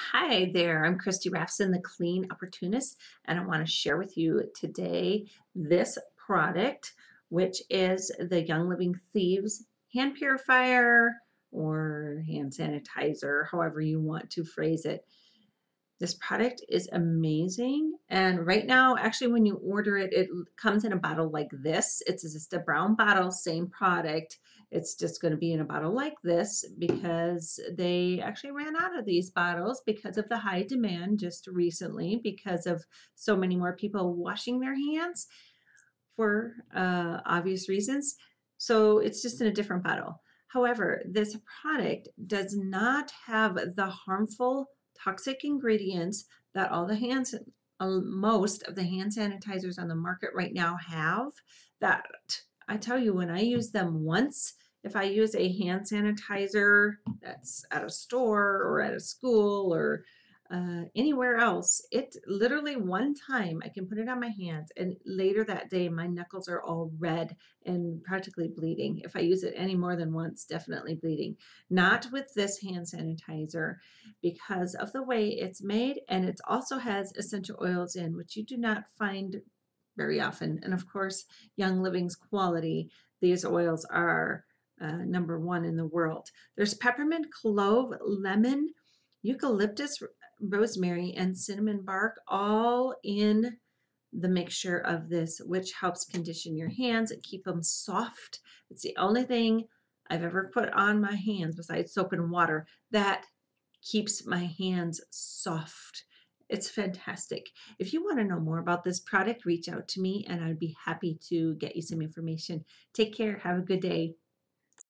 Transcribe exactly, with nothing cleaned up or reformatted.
Hi there, I'm Christy Raffson, the Clean Opportunist, and I want to share with you today this product, which is the Young Living Thieves hand purifier or hand sanitizer, however you want to phrase it. This product is amazing. And right now, actually, when you order it, it comes in a bottle like this. It's just a brown bottle, same product. It's just going to be in a bottle like this because they actually ran out of these bottles because of the high demand just recently because of so many more people washing their hands for uh, obvious reasons. So it's just in a different bottle. However, this product does not have the harmful toxic ingredients that all the hands, uh, most of the hand sanitizers on the market right now have. That I tell you, when I use them once, if I use a hand sanitizer that's at a store or at a school or uh, anywhere else, it literally one time I can put it on my hands, and later that day my knuckles are all red and practically bleeding. If I use it any more than once, definitely bleeding. Not with this hand sanitizer because of the way it's made, and it also has essential oils in, which you do not find very often. And of course, Young Living's quality, these oils are uh, number one in the world. There's peppermint, clove, lemon, eucalyptus, rosemary, and cinnamon bark all in the mixture of this, which helps condition your hands and keep them soft. It's the only thing I've ever put on my hands besides soap and water that keeps my hands soft. It's fantastic. If you want to know more about this product, reach out to me and I'd be happy to get you some information. Take care. Have a good day.